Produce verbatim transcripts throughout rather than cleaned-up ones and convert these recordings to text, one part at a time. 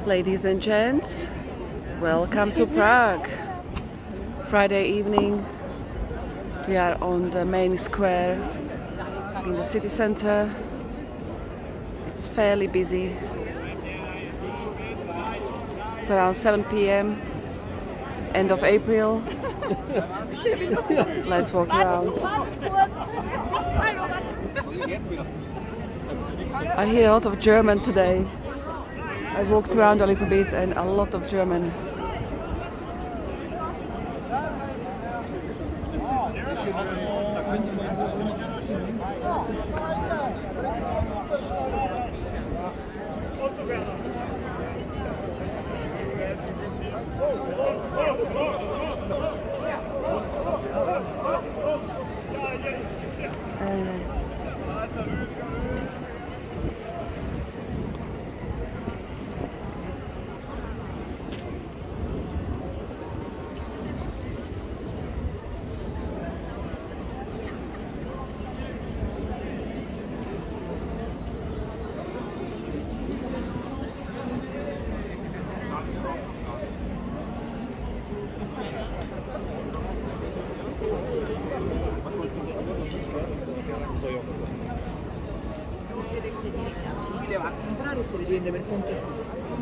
Ladies and gents, welcome to Prague. Friday evening, we are on the main square in the city center. It's fairly busy. It's around seven p m end of April. Let's walk around. I hear a lot of German today. I walked around a little bit and a lot of German. Chi le va a comprare se le vende per conto suo.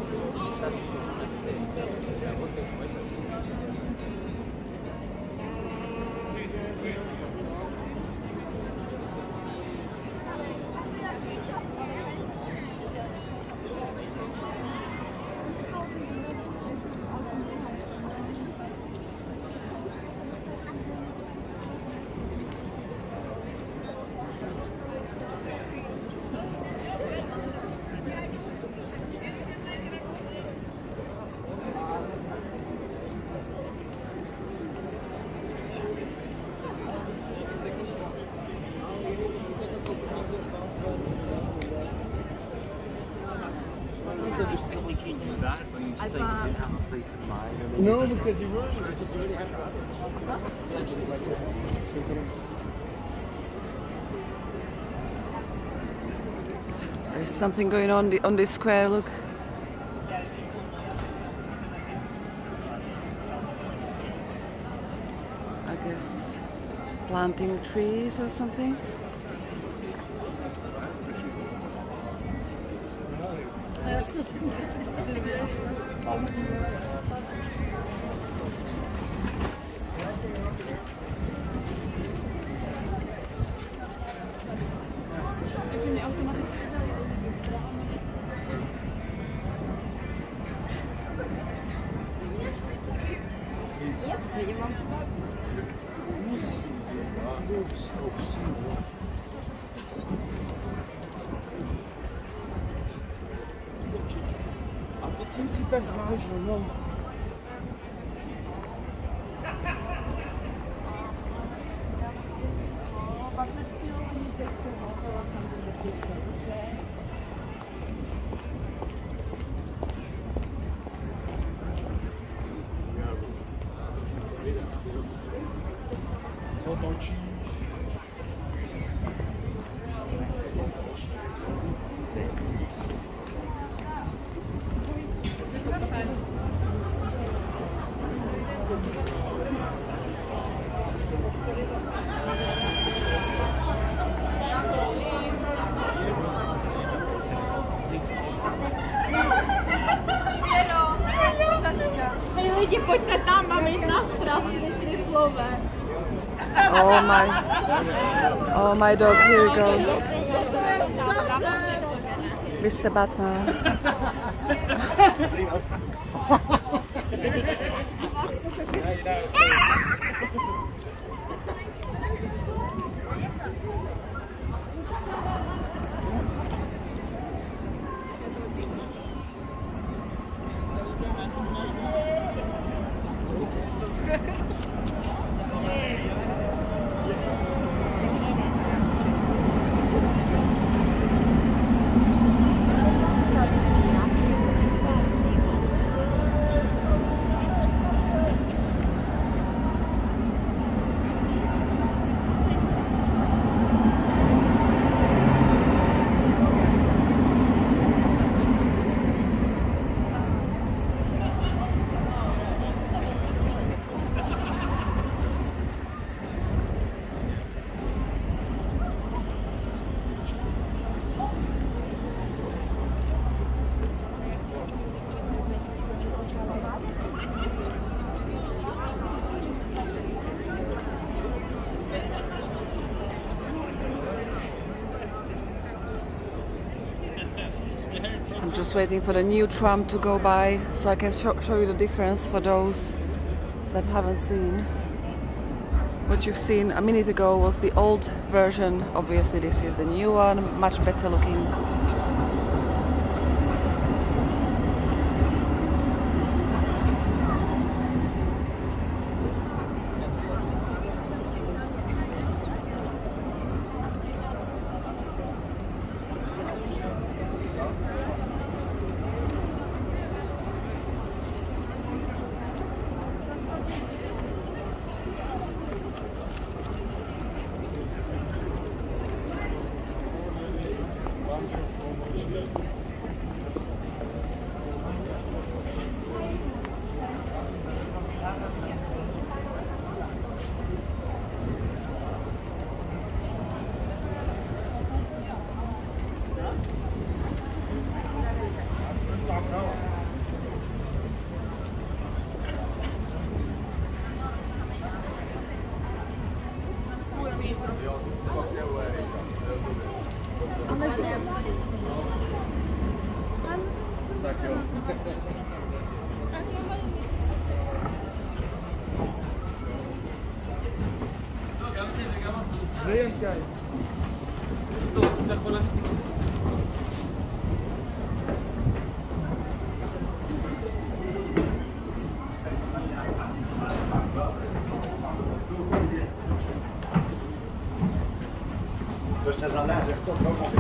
No, because you were just already had There's something going on on this square, look. I guess planting trees or something. A teď jsem si tak zvážil, no. Co točí? Lidi, pojďte tam, máme jít na sraz, ty slové. Oh my, oh my dog, here we go. Mister Batman. just waiting for the new tram to go by so I can show, show you the difference for those that haven't seen. What you've seen a minute ago was the old version. Obviously this is the new one, much better looking. To jeszcze zależy, kto to mówi.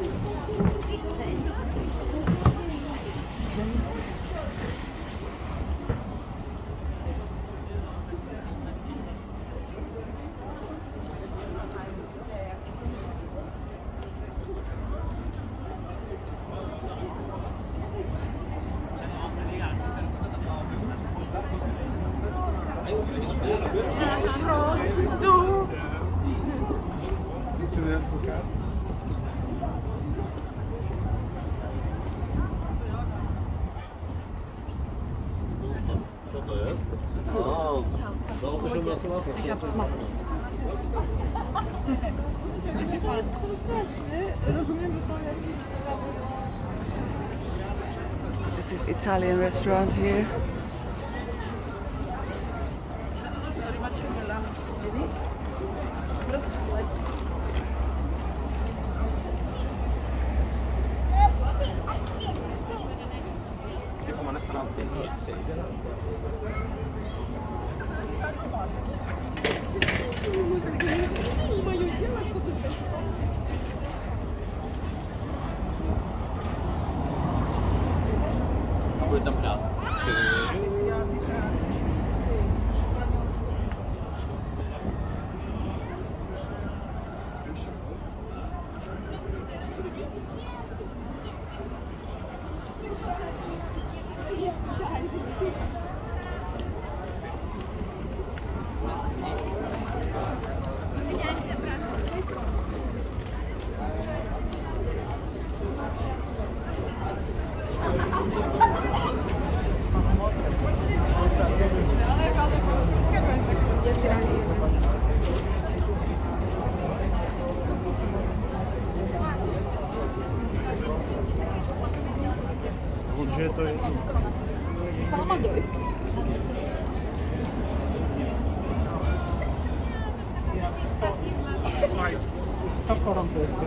Co to jest? O, do osiemnastu lat. So this is Italian restaurant here. Gdzie to jest? Fala dois. sto koron to jest.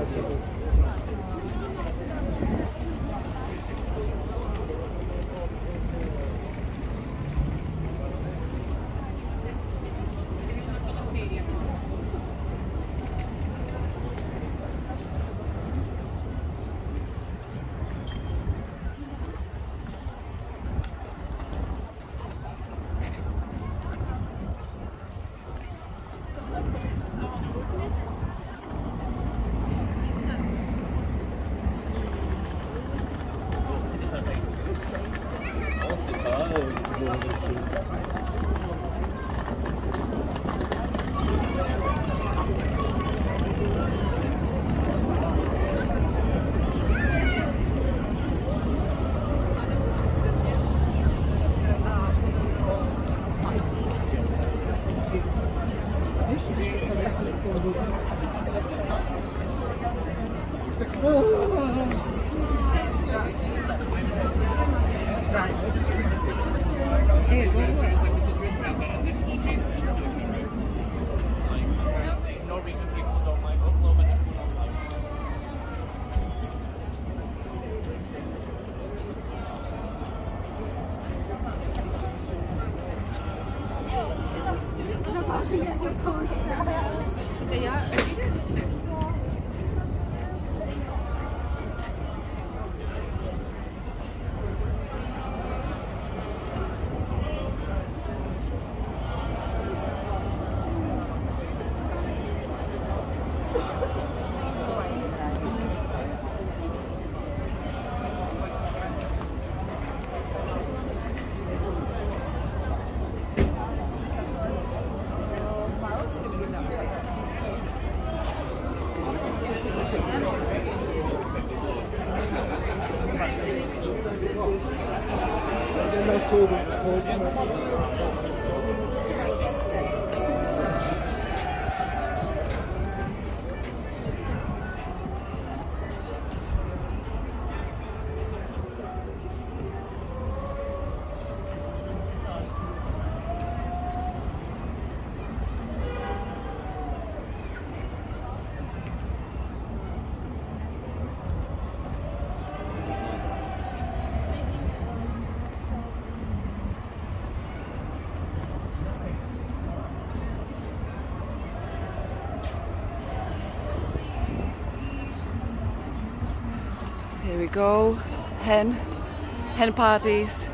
Here we go, hen, hen parties.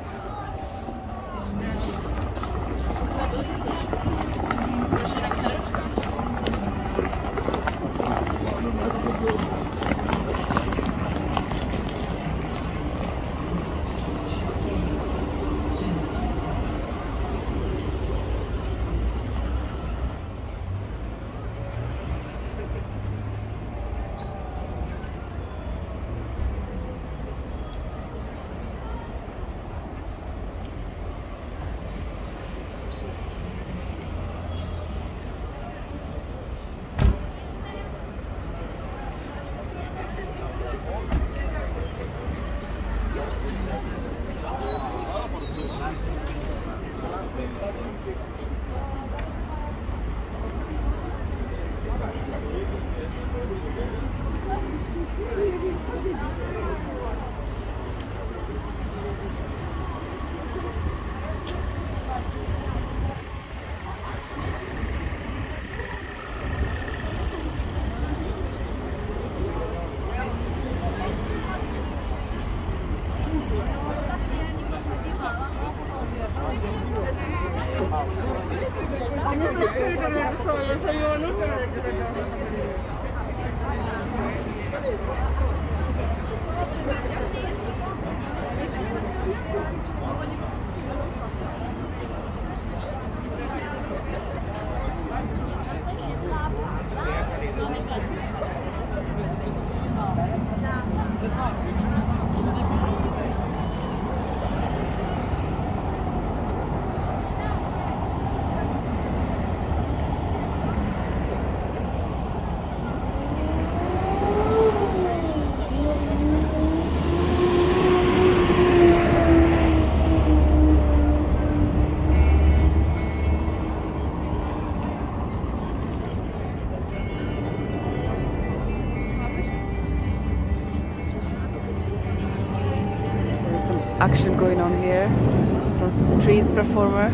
Action going on here, some street performer.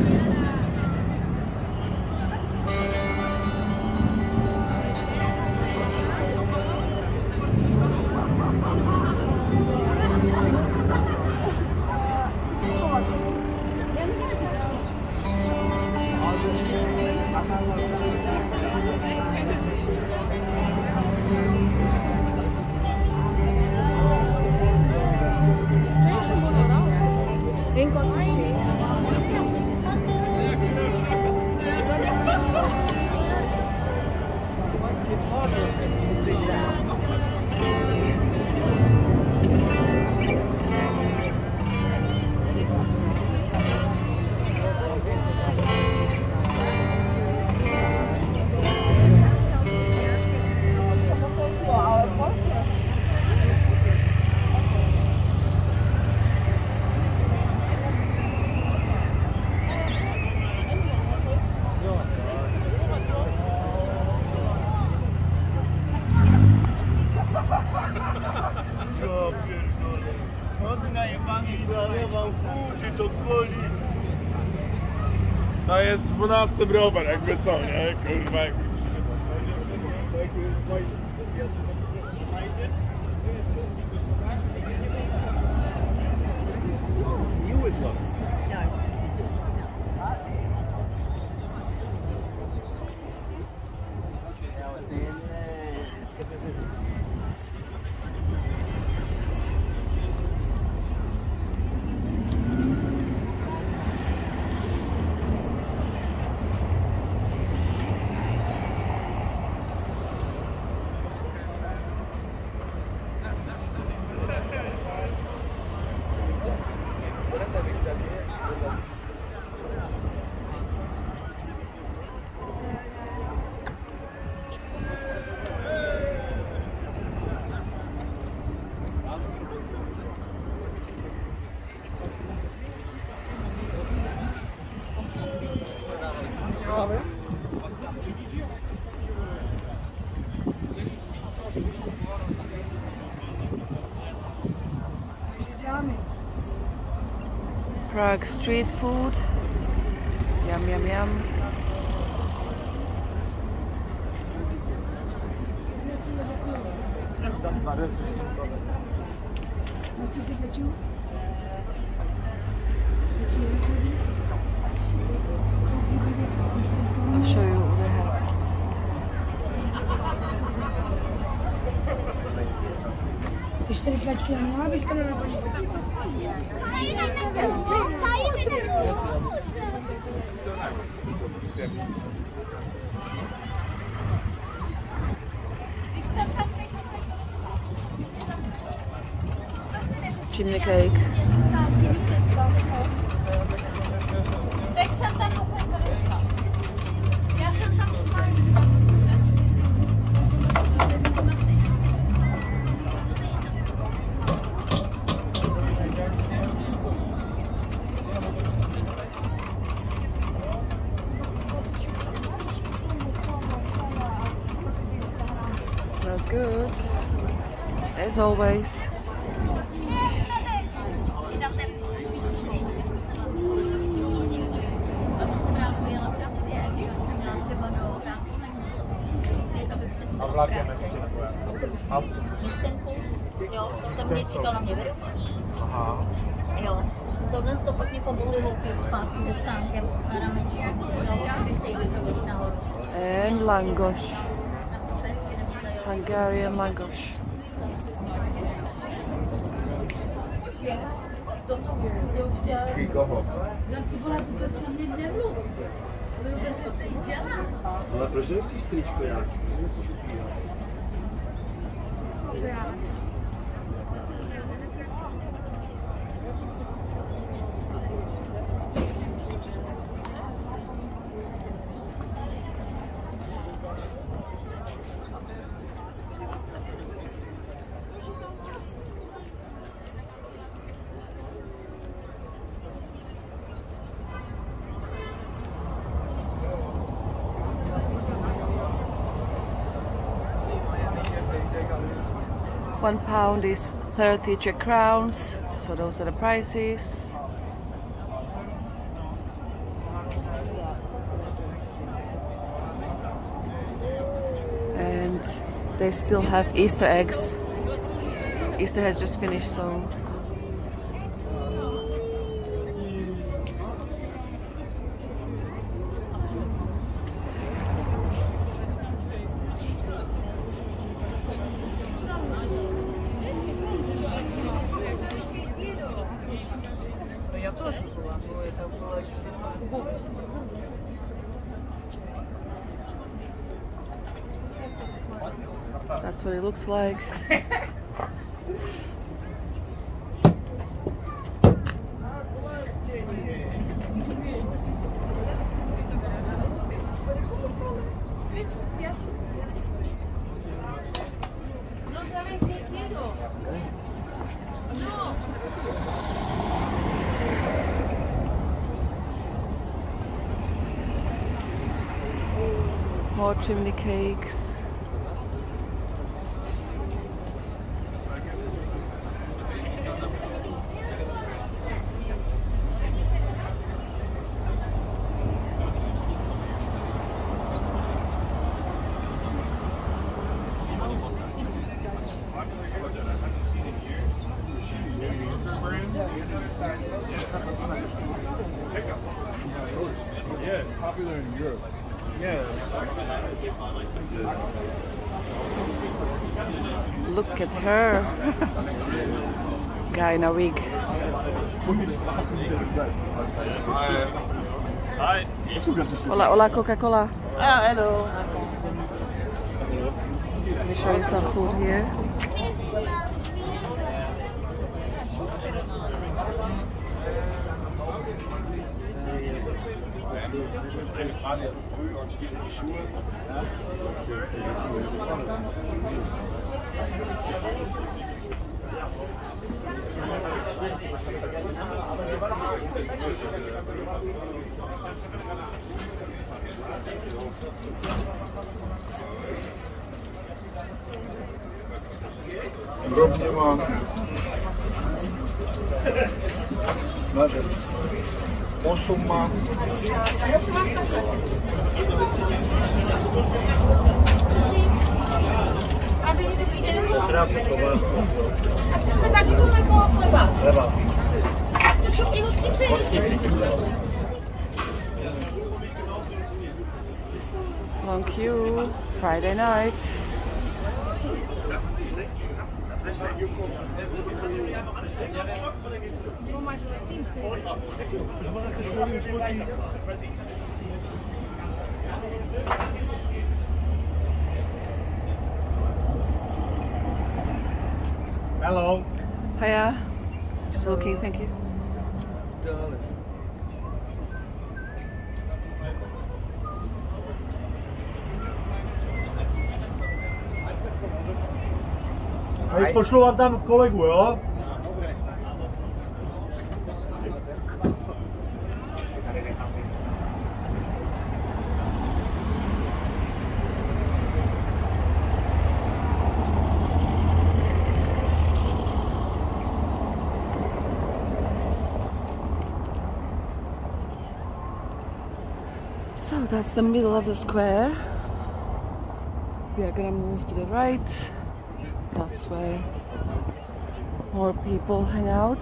To jest dwunasty browar, jakby co, nie? Kurwa. Prague street food. Yum, yum, yum. I'll show you what they have. Ty čtyři kračky a měla byste na napadě. Chimney cake. Tak jsem tam pokoukala. Já jsem tam šla. Smells good, as always. A vlakem ještě auto. Jo, tam mě čekala mě vedoucí. Aha. Jo, tohle to pak mě pomohli hezky zpátky se stánkem na rameni. Nahoru. And langosh. Hungarian langosh. Koho? Ale proč nemusíš tričko já? Proč nemusíš upírat? Co já? One pound is thirty Czech crowns, so those are the prices. And they still have Easter eggs. Easter has just finished, so Я тоже была, но это было чуть-чуть по-другому. that's what it looks like. More chimney cakes. Yeah, it's popular in Europe. Yeah. Look at her. Guy in a wig. Hi. Hola, hola, Coca-Cola. Ah, hello. Let me show you some food here. Eine Frage ist so früh und spielt in die Schuhe. Drób nie ma. Znaczy, osób ma. Chleba. Long queue, Friday night. Hello. Hiya. Just looking, thank you. Hej, pošlu vám tam kolegu, jo? So that's the middle of the square. We are gonna move to the right. That's where more people hang out.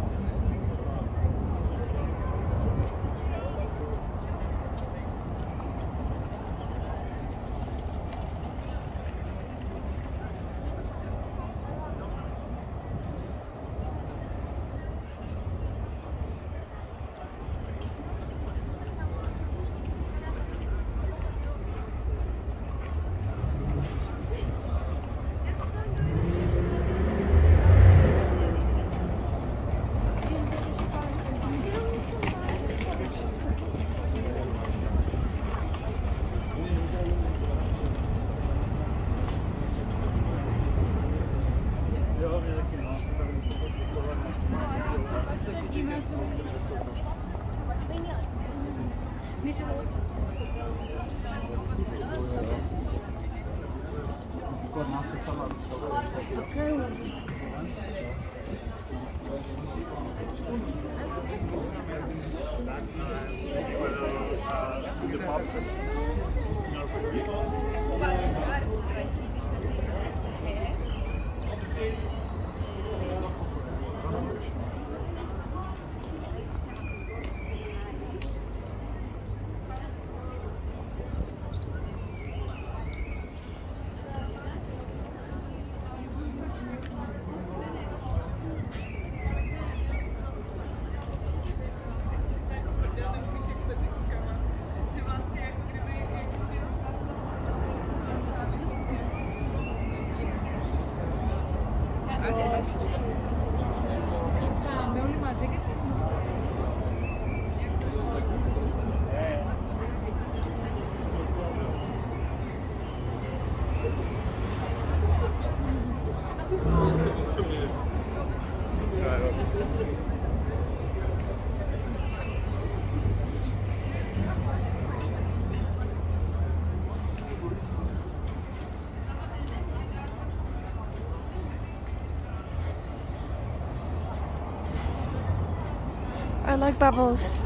I like bubbles.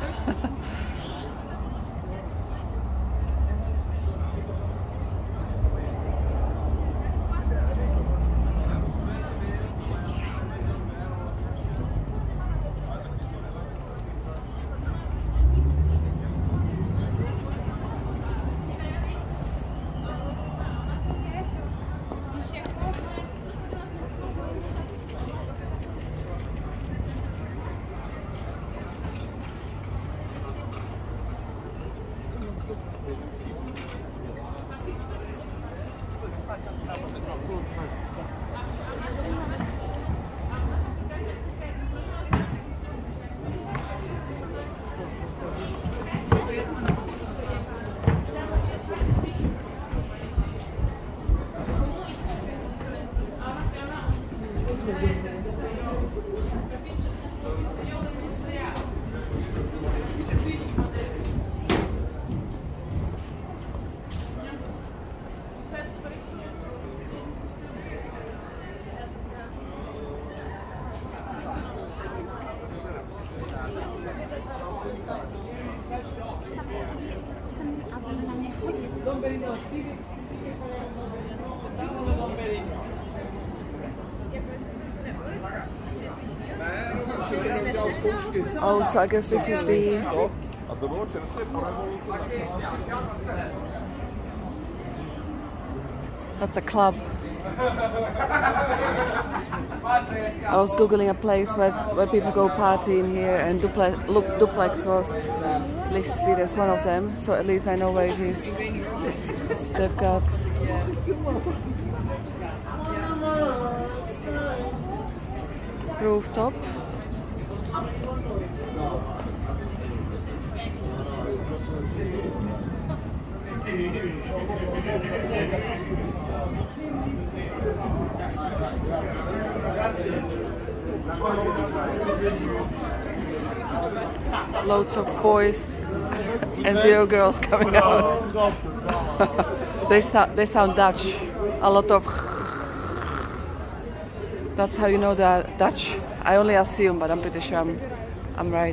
Oh, so I guess this is the... That's a club. I was googling a place where, where people go partying here, and Duplex, look, Duplex was listed as one of them, so at least I know where it is. They've got rooftop. Loads of boys and zero girls coming out. they, sta they sound Dutch. A lot of... That's how you know they're Dutch. I only assume, but I'm pretty sure I'm, I'm right.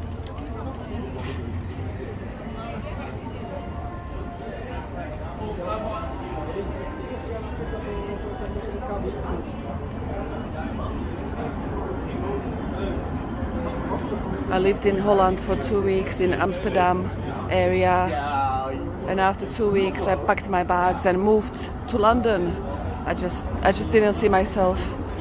I lived in Holland for two weeks in Amsterdam area, and after two weeks I packed my bags and moved to London. I just, I just didn't see myself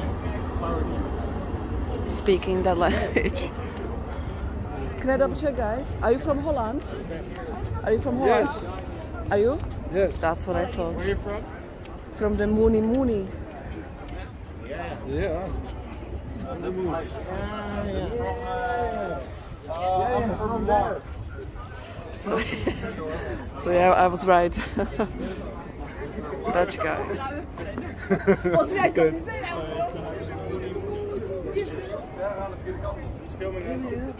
speaking that language. Can I double check, guys? Are you from Holland? Are you from Holland? Yes. Are you? Yes. That's what I thought. Where are you from? From the Mooney Mooney. Yeah. I'm from Mars. So, so yeah, I was right. Dutch guys. It's filming this.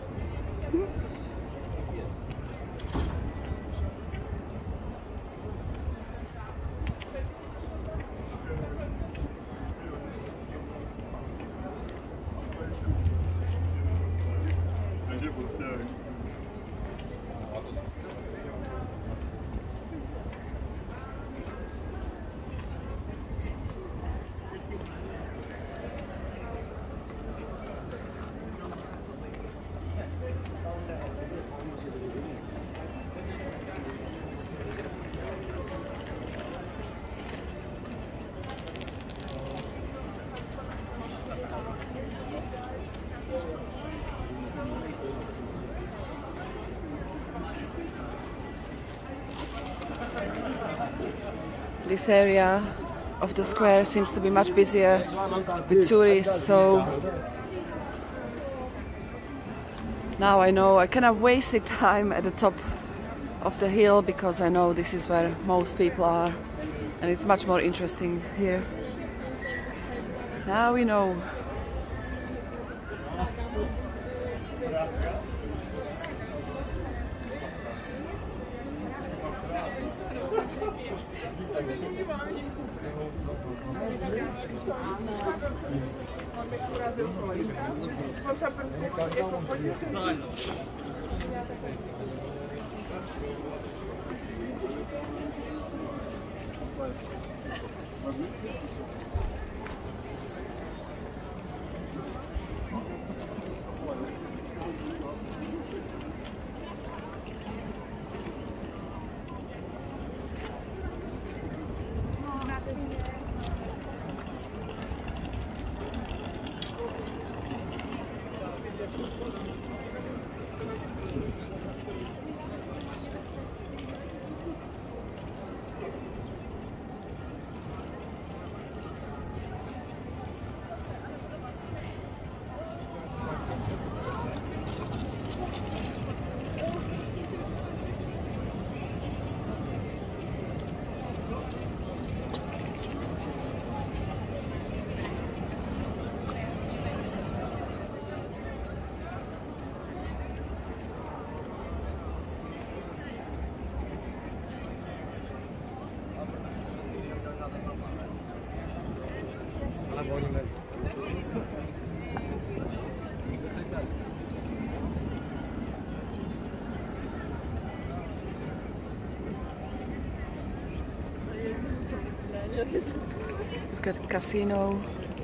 This area of the square seems to be much busier with tourists, so now I know I kind of wasted time at the top of the hill because I know this is where most people are, and it's much more interesting here. Now we know. We've got a casino.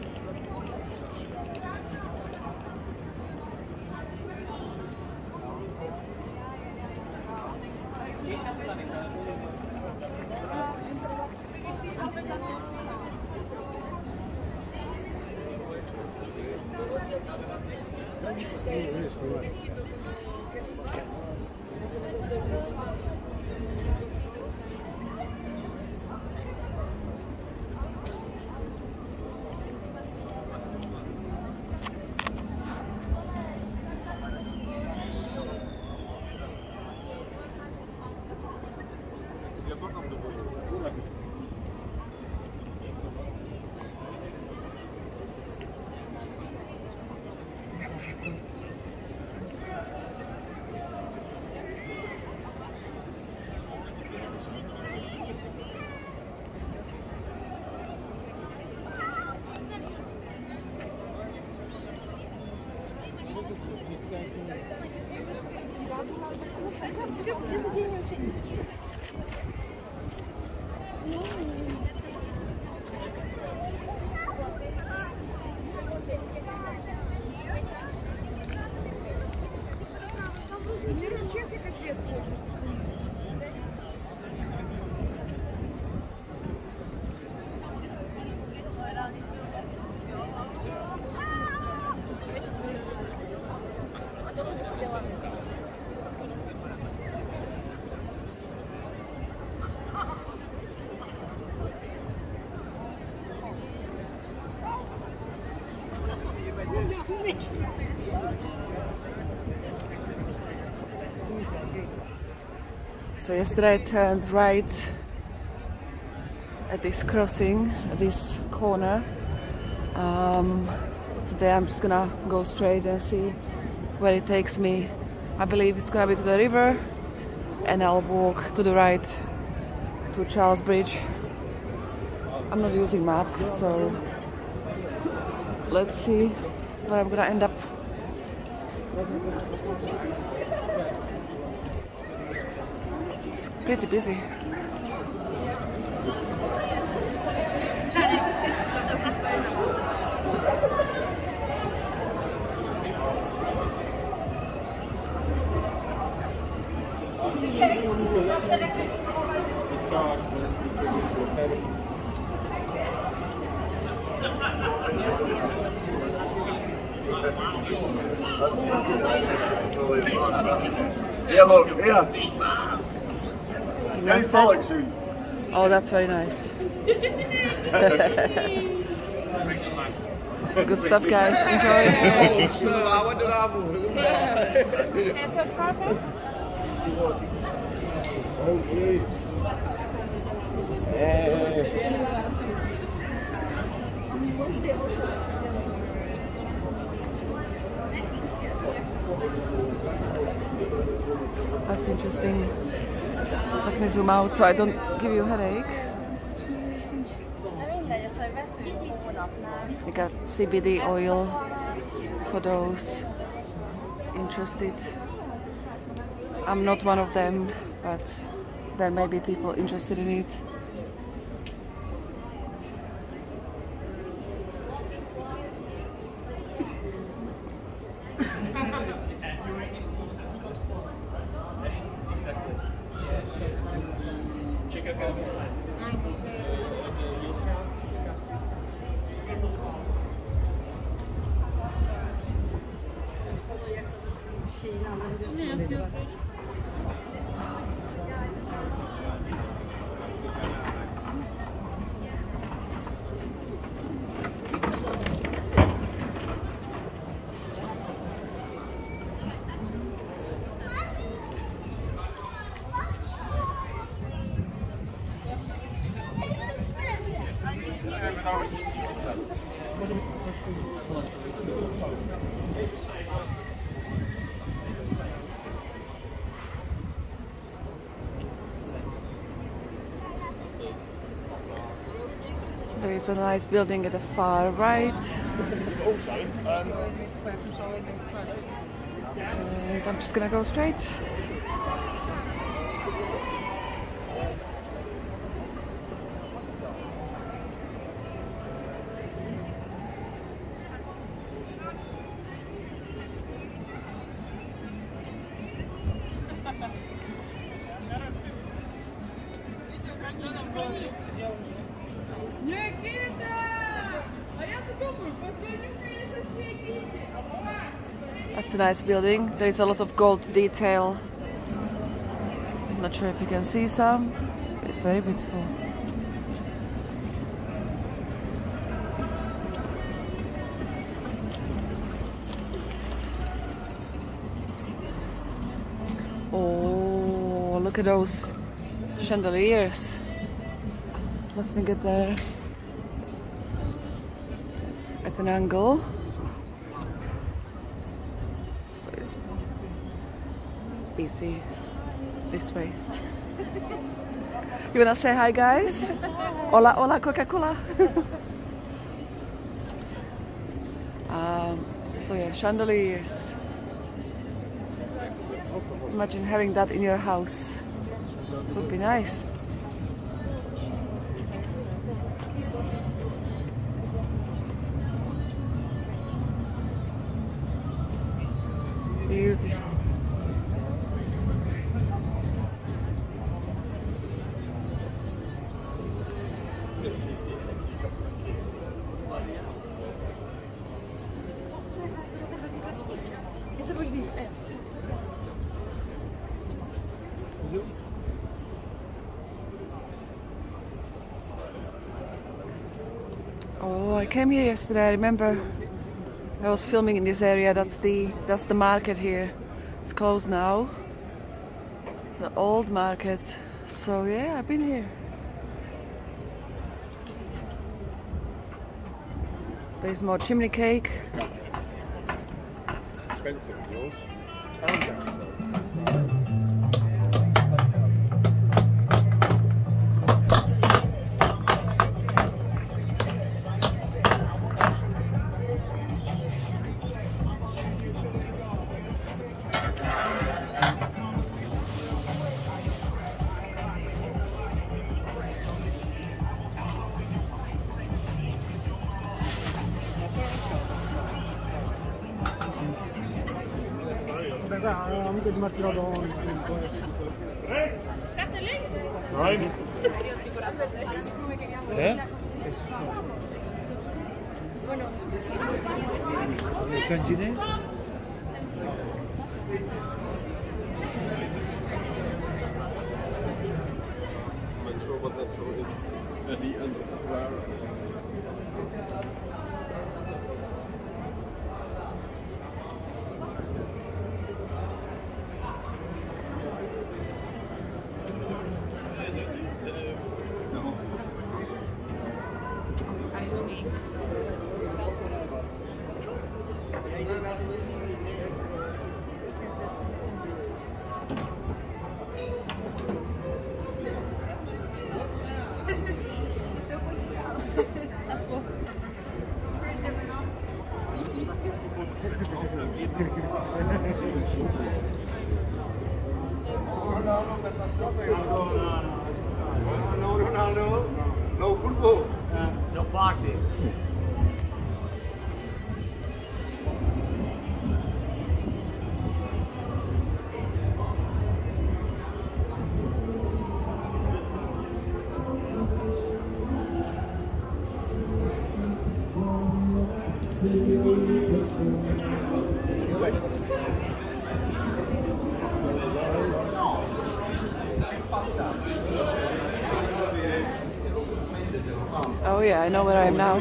So yesterday I turned right at this crossing, at this corner. Um, today I'm just gonna go straight and see where it takes me. I believe it's gonna be to the river, and I'll walk to the right to Charles Bridge. I'm not using map, so let's see where I'm gonna end up. It's pretty busy. Yeah, look, yeah. Any frolic soon. Oh, that's very nice. Good stuff, guys. Enjoy. That's interesting. Let me zoom out so I don't give you a headache. I got C B D oil for those interested. I'm not one of them, but there may be people interested in it. There is a nice building at the far right. And I'm just gonna go straight. It's a nice building. There is a lot of gold detail. Not sure if you can see some. It's very beautiful. Oh, look at those chandeliers. Let me get there at an angle. So it's busy this way. You wanna say hi, guys? Hola, hola, Coca-Cola. um, so yeah, chandeliers. Imagine having that in your house. Would be nice. Beautiful. Oh, I came here yesterday. I remember I was filming in this area. That's the that's the market here. It's closed now. The old market. So yeah, I've been here. There's more chimney cake. Expensive, yours. Amico di Martino Don. Nein. Hä? Sangine? I'm not sure what that show is. At the end of the square. No Ronaldo, no football. No boxing. Oh yeah, I know where I am now.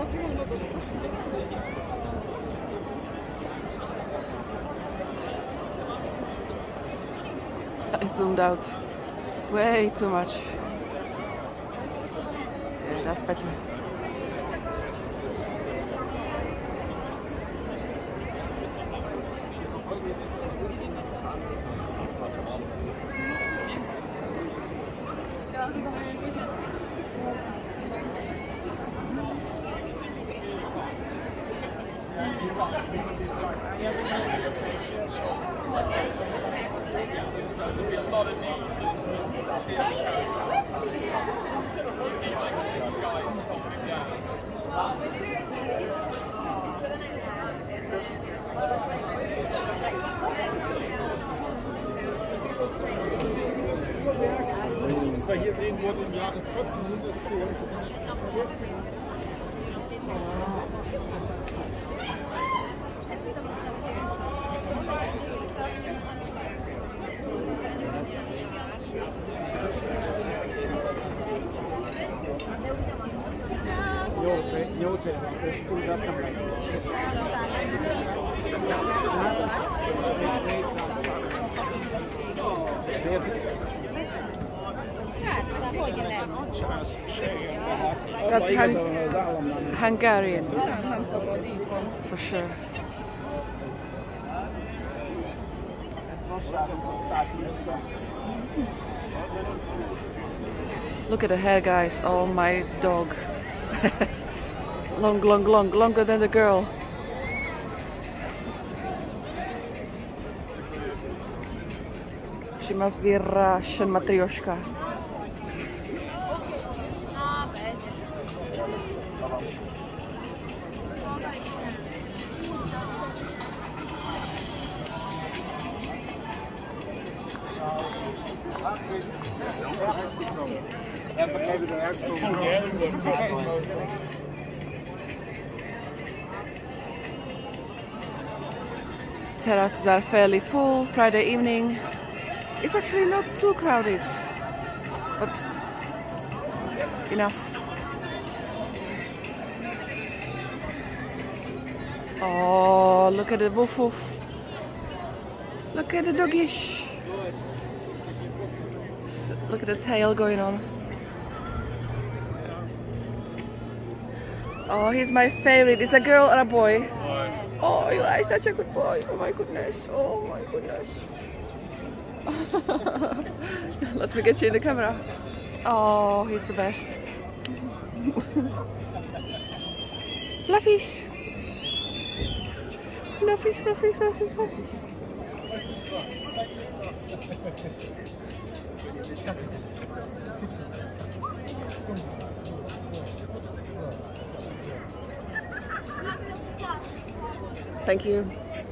I zoomed out way too much. Yeah, that's better. Was wir hier sehen, wurde im Jahre vierzehnhundertzehn. Joce, Joce, to jest pół raz tam. That's Hung Hungarian, for sure. Look at the hair, guys. Oh, my dog. Long, long, long, longer than the girl. She must be Russian Matryoshka. Terraces are fairly full Friday evening. It's actually not too crowded, but enough. Oh, look at the woof woof. Look at the doggish. Look at the tail going on. Oh, he's my favorite. It's a girl or a boy? Boy. Oh, you are such a good boy. Oh my goodness. Oh my goodness. Let me get you in the camera. Oh, he's the best. Fluffies. Fluffies, fluffies, fluffies, fluffies. Thank you.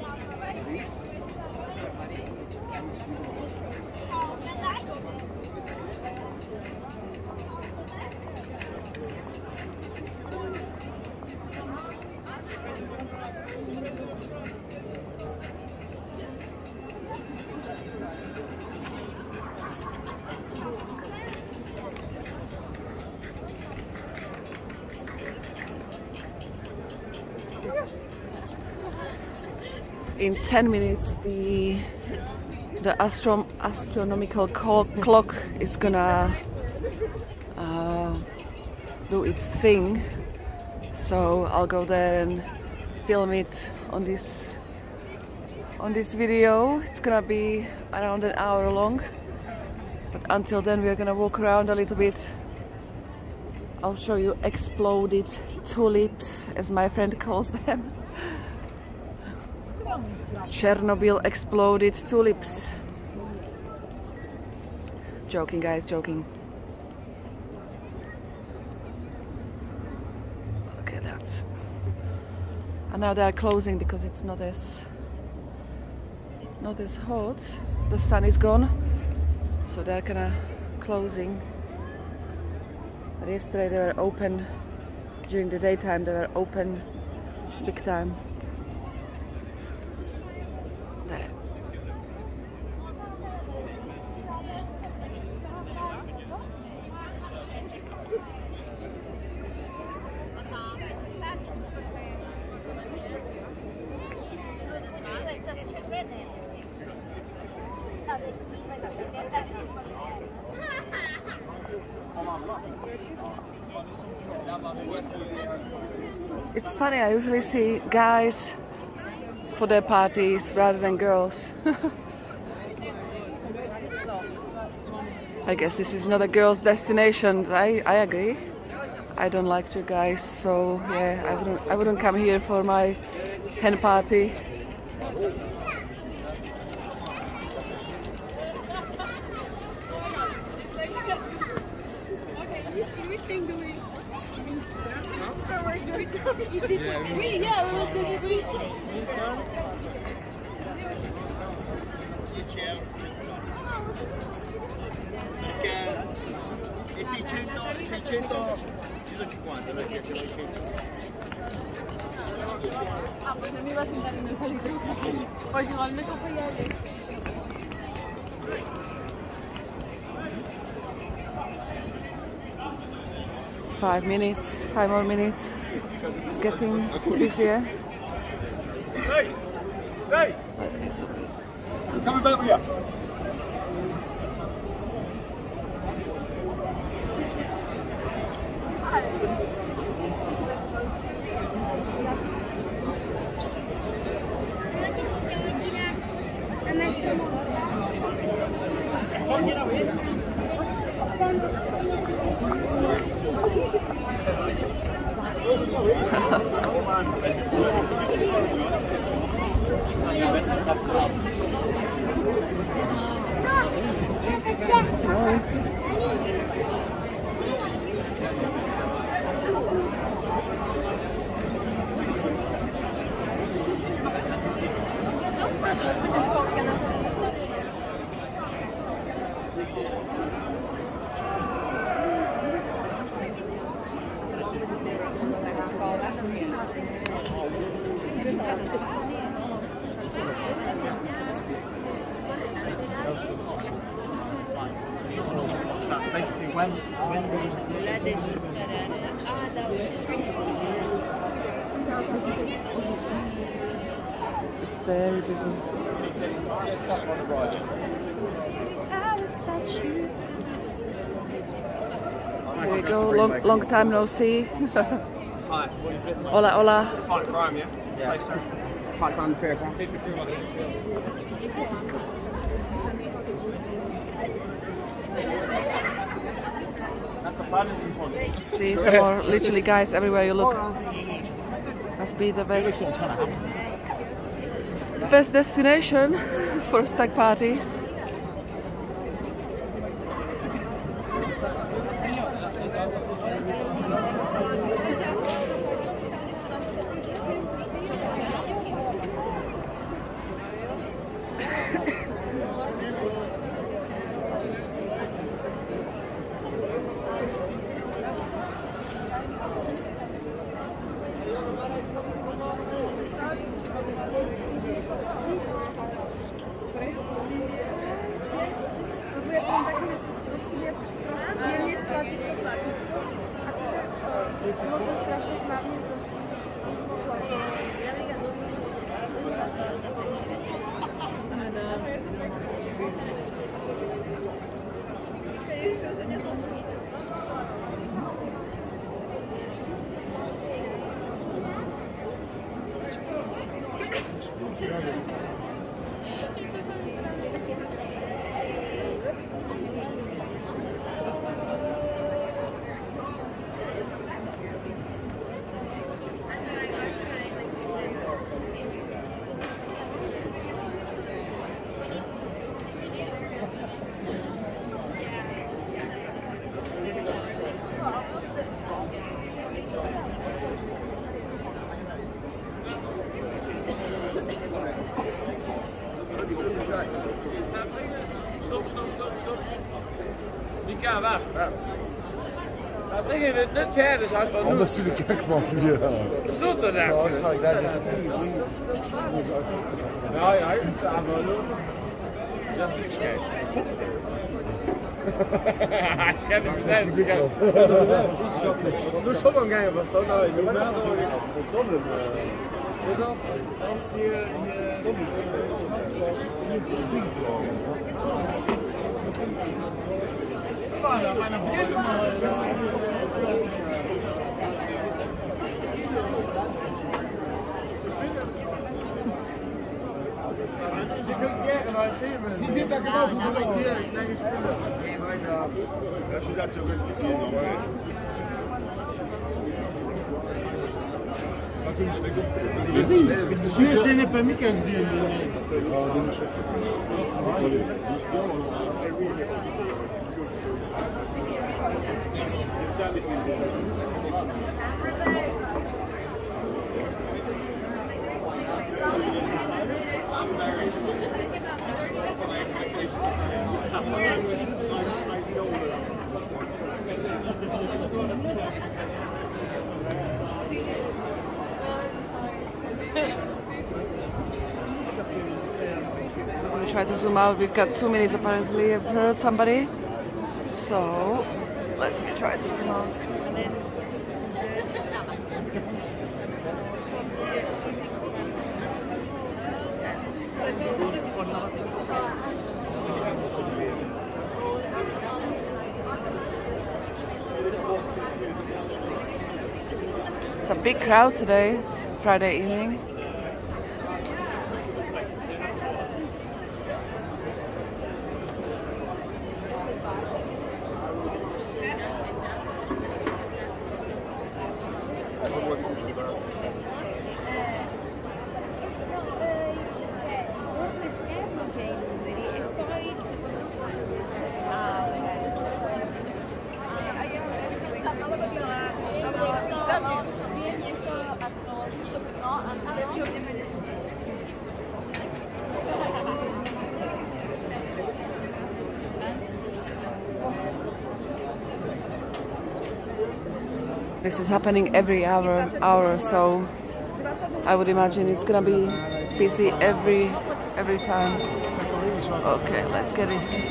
In ten minutes, the the astro astronomical clock is gonna uh, do its thing. So I'll go there and film it on this on this video. It's gonna be around an hour long. But until then, we're gonna walk around a little bit. I'll show you exploded tulips, as my friend calls them. Chernobyl exploded tulips. Joking, guys, joking. Look at that. And now they are closing because it's not as not as hot. The sun is gone, so they're kinda closing. But yesterday they were open. During the daytime they were open big time. There. It's funny, I usually see guys for their parties rather than girls. I guess this is not a girl's destination. I, I agree. I don't like you guys, so yeah, I wouldn't I wouldn't come here for my hen party. E seicento, seicento, centocinquanta perché se vuoi cento. Ah, pues no me iba a sentar en el palito. Pues igual me cojo ya el... Five minutes, five more minutes. It's getting busier. Hey! Hey! But it's okay. Come back here! Basically, when when we It's very busy. he said he's just stuck on the ride. Here we go. Long long time no see. Hi. Hola, hola. Fight crime, yeah? Yeah. Stay safe. Fight crime, fair crime. That's the Patterson one. See some more literally guys everywhere you look. Must be the best best destination for stag parties. Stop, stop, stop, stop. Mika, wacht, wacht. Dat ding in het net verder is uit van nu. Dat is de kijkman, ja. Dat stond er daar. Nou ja, hij is aan de dat is niks kijken. Hij schijnt niet zijn. Doe zo lang gaan was dat nou? Normaal. Dat is hier Sie sind da genauso so laut. Ja, și dați-o că e normal. Nu se ne pe mică zi. We try to zoom out. We've got two minutes apparently. I've heard somebody. So let's try to zoom out. It's a big crowd today, Friday evening. This is happening every hour, hour, so I would imagine it's gonna be busy every every time. Okay, let's get this.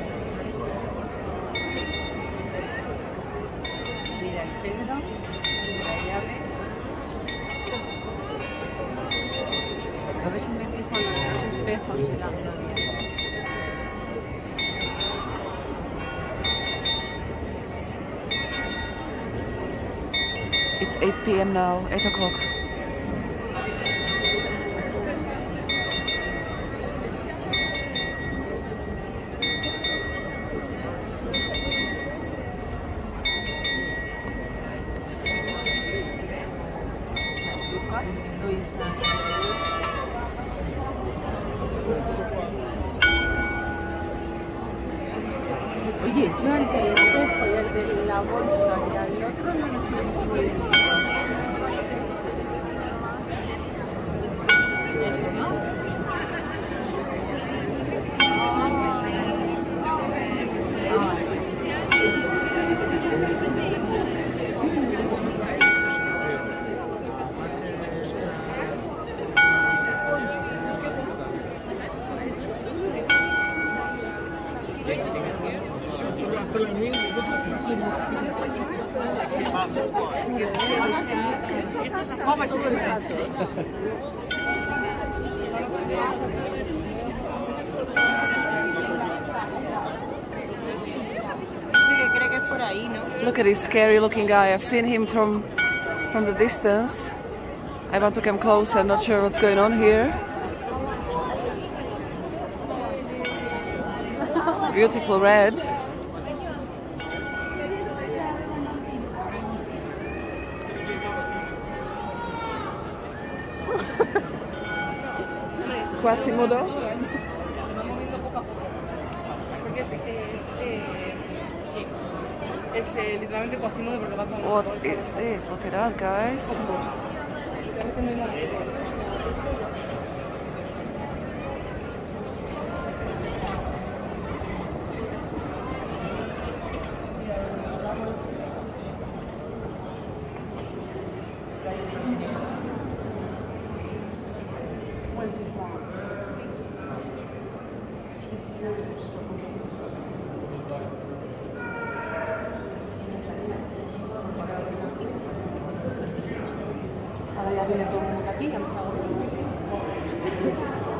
It's eight p m now, eight o'clock. Oye, yo al que le cojo y al de la bolsa y al otro no lo sé muy bien. Look at this scary looking guy. I've seen him from from the distance. I want to come closer, not sure what's going on here. Beautiful red. Quasimodo. Porque es, es, eh, sí, es eh, literalmente Quasimodo porque va con... What is this? Look at that, guys. Ahora ya viene todo el mundo aquí, ya me está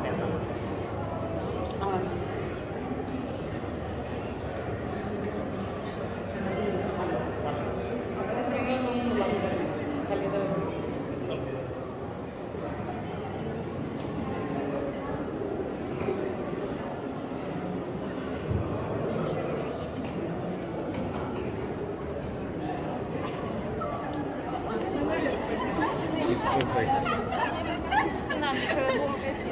Scenami trzeba było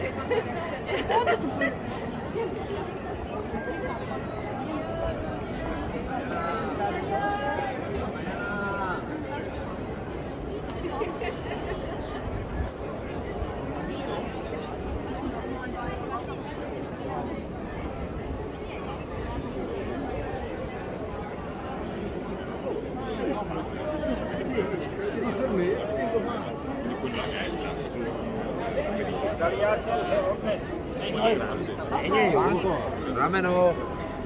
Banco, rameno.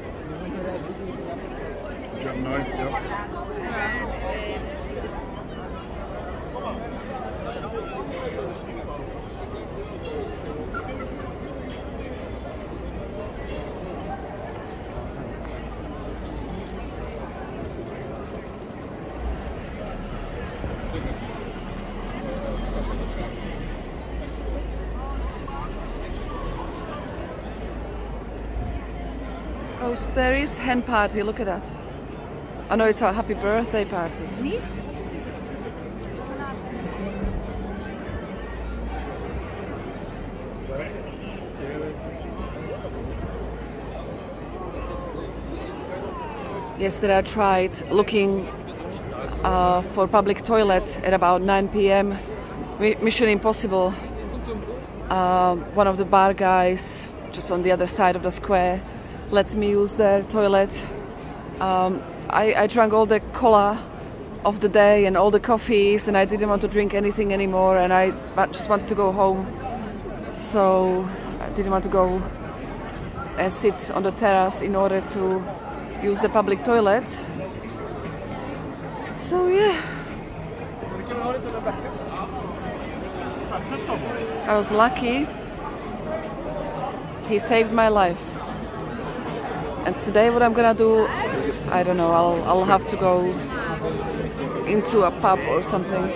Oh, so there is hen party, look at that. I know it's our happy birthday party. Miss? Yesterday I tried looking uh, for public toilet at about nine p m Mission Impossible. Uh, one of the bar guys just on the other side of the square let me use their toilet. Um, I, I drank all the cola of the day and all the coffees, and I didn't want to drink anything anymore, and I just wanted to go home. So I didn't want to go and sit on the terrace in order to use the public toilet. So yeah, I was lucky. He saved my life. And today what I'm gonna do, I don't know, I'll, I'll have to go into a pub or something.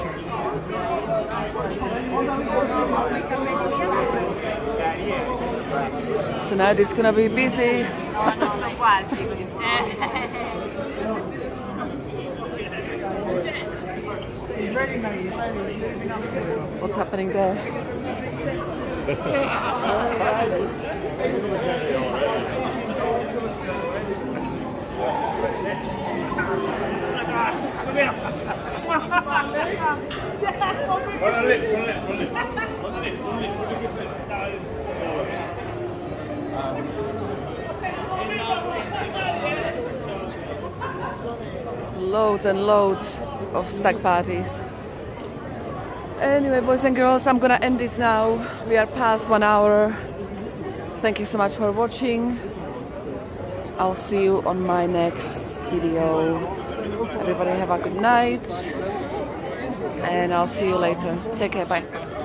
Tonight it's gonna be busy. What's happening there? Loads and loads of stag parties. Anyway, boys and girls, I'm gonna end it now. We are past one hour. Thank you so much for watching. I'll see you on my next video. Everybody have a good night, and I'll see you later. Take care, bye.